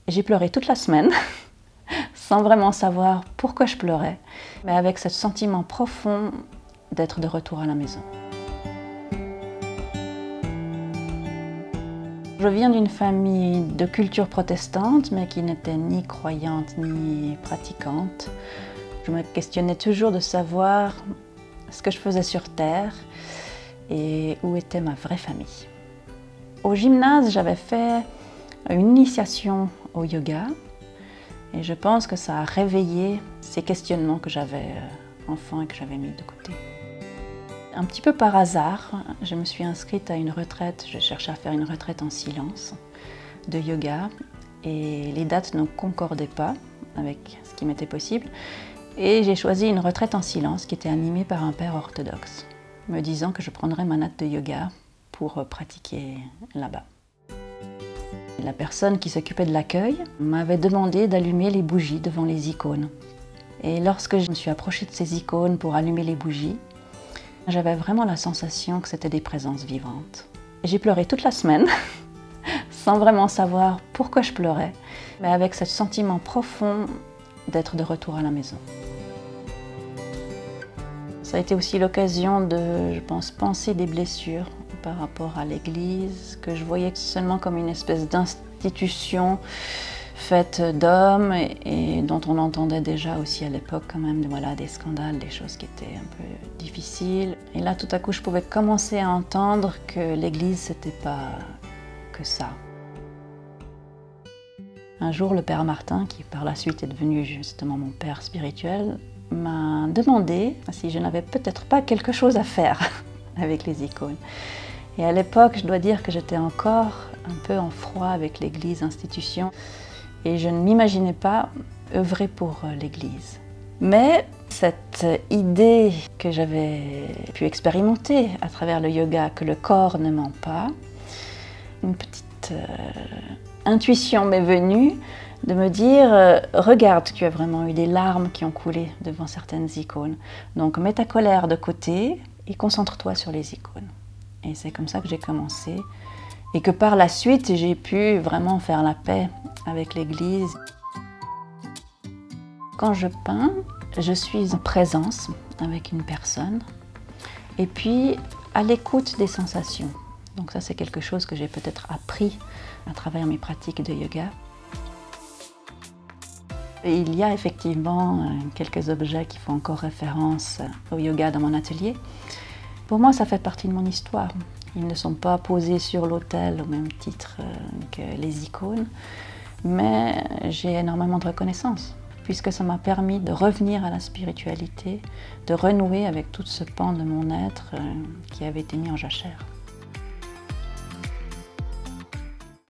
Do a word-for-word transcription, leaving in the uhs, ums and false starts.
J'ai pleuré toute la semaine, sans vraiment savoir pourquoi je pleurais, mais avec ce sentiment profond d'être de retour à la maison. Je viens d'une famille de culture protestante, mais qui n'était ni croyante ni pratiquante. Je me questionnais toujours de savoir ce que je faisais sur Terre et où était ma vraie famille. Au gymnase, j'avais fait une initiation au yoga et je pense que ça a réveillé ces questionnements que j'avais enfant et que j'avais mis de côté. Un petit peu par hasard, je me suis inscrite à une retraite, je cherchais à faire une retraite en silence de yoga et les dates ne concordaient pas avec ce qui m'était possible. Et j'ai choisi une retraite en silence qui était animée par un père orthodoxe, me disant que je prendrais ma natte de yoga pour pratiquer là-bas. La personne qui s'occupait de l'accueil m'avait demandé d'allumer les bougies devant les icônes. Et lorsque je me suis approchée de ces icônes pour allumer les bougies, j'avais vraiment la sensation que c'était des présences vivantes. J'ai pleuré toute la semaine, sans vraiment savoir pourquoi je pleurais, mais avec ce sentiment profond d'être de retour à la maison. Ça a été aussi l'occasion de, je pense, penser des blessures par rapport à l'Église, que je voyais seulement comme une espèce d'institution faite d'hommes et, et dont on entendait déjà aussi à l'époque quand même voilà, des scandales, des choses qui étaient un peu difficiles. Et là, tout à coup, je pouvais commencer à entendre que l'Église, c'était pas que ça. Un jour, le père Martin, qui par la suite est devenu justement mon père spirituel, m'a demandé si je n'avais peut-être pas quelque chose à faire avec les icônes. Et à l'époque, je dois dire que j'étais encore un peu en froid avec l'Église, institution, et je ne m'imaginais pas œuvrer pour l'Église. Mais cette idée que j'avais pu expérimenter à travers le yoga, que le corps ne ment pas, une petite euh, intuition m'est venue de me dire euh, « Regarde, tu as vraiment eu des larmes qui ont coulé devant certaines icônes. Donc mets ta colère de côté et concentre-toi sur les icônes. » Et c'est comme ça que j'ai commencé et que par la suite, j'ai pu vraiment faire la paix avec l'Église. Quand je peins, je suis en présence avec une personne et puis à l'écoute des sensations. Donc ça, c'est quelque chose que j'ai peut-être appris à travers mes pratiques de yoga. Et il y a effectivement quelques objets qui font encore référence au yoga dans mon atelier. Pour moi, ça fait partie de mon histoire. Ils ne sont pas posés sur l'autel au même titre que les icônes, mais j'ai énormément de reconnaissance, puisque ça m'a permis de revenir à la spiritualité, de renouer avec tout ce pan de mon être qui avait été mis en jachère.